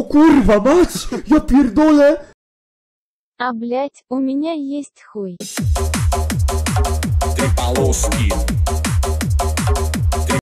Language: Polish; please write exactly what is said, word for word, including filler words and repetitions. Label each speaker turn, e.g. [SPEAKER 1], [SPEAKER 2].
[SPEAKER 1] O kurwa mać! Ja pierdolę!
[SPEAKER 2] А блять, у меня есть хуй.
[SPEAKER 3] Три полоски